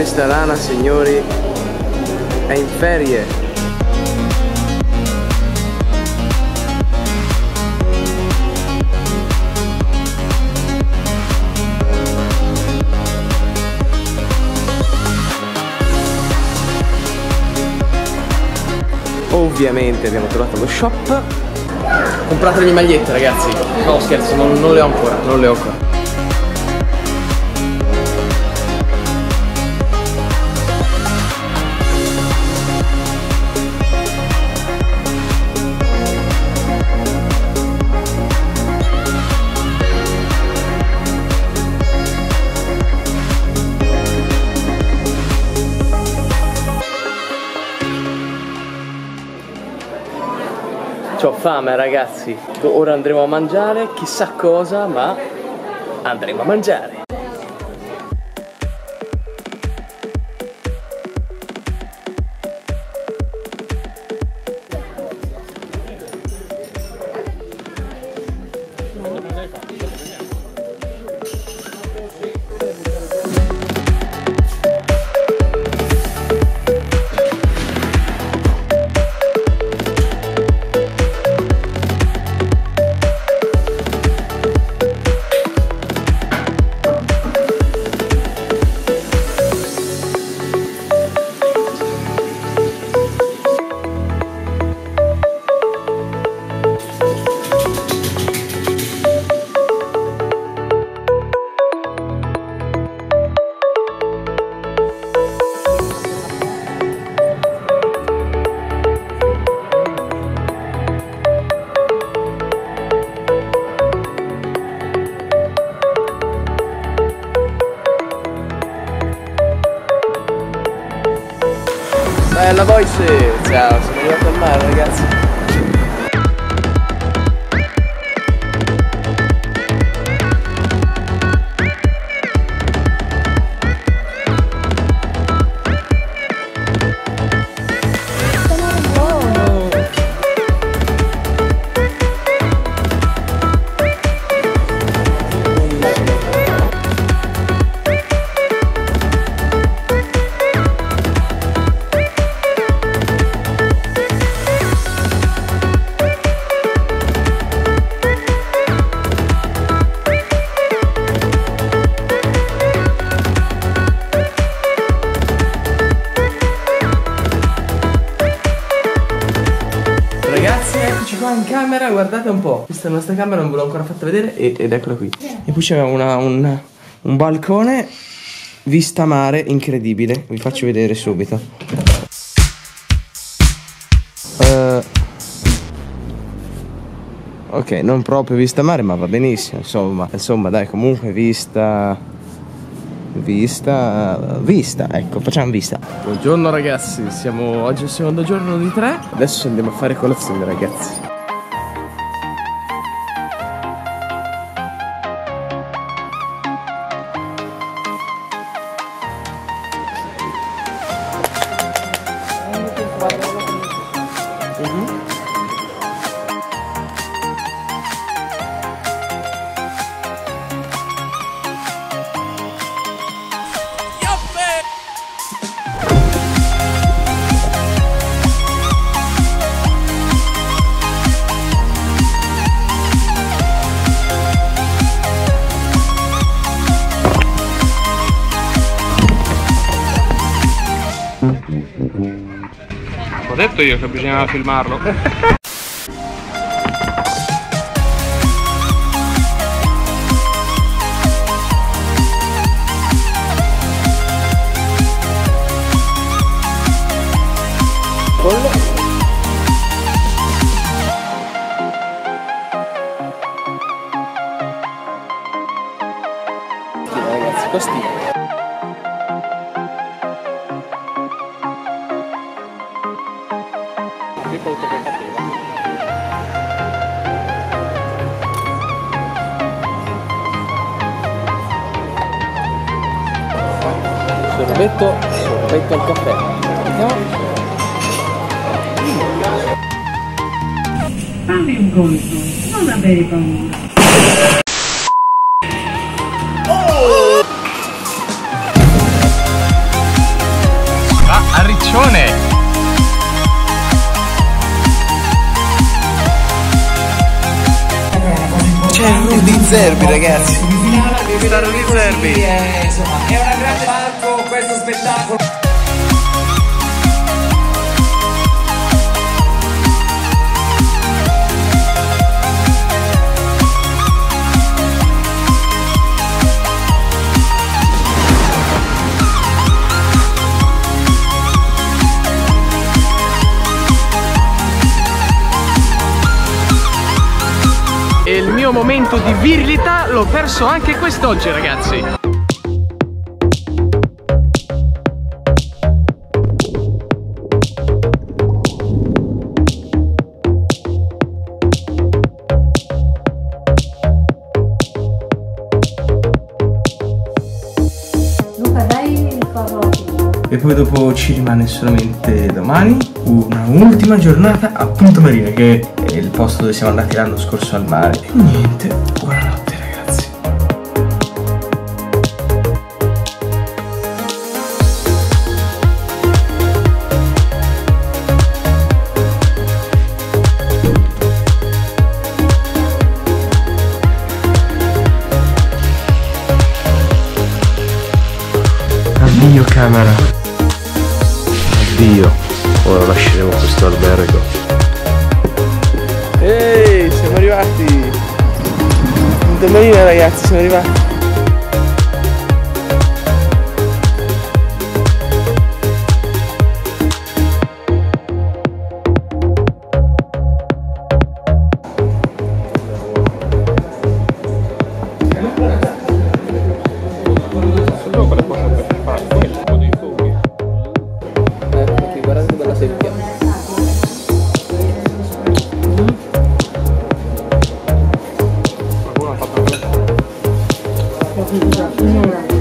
questa rana, signori, è in ferie. Ovviamente abbiamo trovato lo shop. Comprate le mie magliette, ragazzi. No, scherzo, non le ho ancora, non le ho ancora. C'ho fame, ragazzi. Ora andremo a mangiare, chissà cosa, ma andremo a mangiare. Bella voice! Ciao, sono arrivato al mare, ragazzi. Ragazzi, eccoci qua in camera, guardate un po'. Questa è la nostra camera, non ve l'ho ancora fatta vedere ed eccola qui. E poi c'è un balcone vista mare incredibile. Vi faccio vedere subito. Ok, non proprio vista mare, ma va benissimo. Insomma, dai, comunque vista, ecco, facciamo vista. Buongiorno ragazzi, oggi è il secondo giorno di 3. Adesso andiamo a fare colazione, ragazzi. Ho detto io che bisognava filmarlo. Ragazzi, costino. Sorbetto al caffè. Vediamo. Fammi un conto, non avere paura. arancione. C'è Rudy Zerbi, ragazzi. Sta Rudy Zerbi. Insomma, è una grande palco questo spettacolo. E il mio momento di virilità l'ho perso anche quest'oggi, ragazzi. Luca, dai il favorito. E poi dopo ci rimane solamente domani una ultima giornata a Punta Marina, che è il posto dove siamo andati l'anno scorso al mare. E niente, buonanotte ragazzi. Addio camera. Addio, ora lasceremo questo albergo. Ehi, siamo arrivati. Punta Marina ragazzi, siamo arrivati. Guardate che bella seppia. Qualcuno ha fatto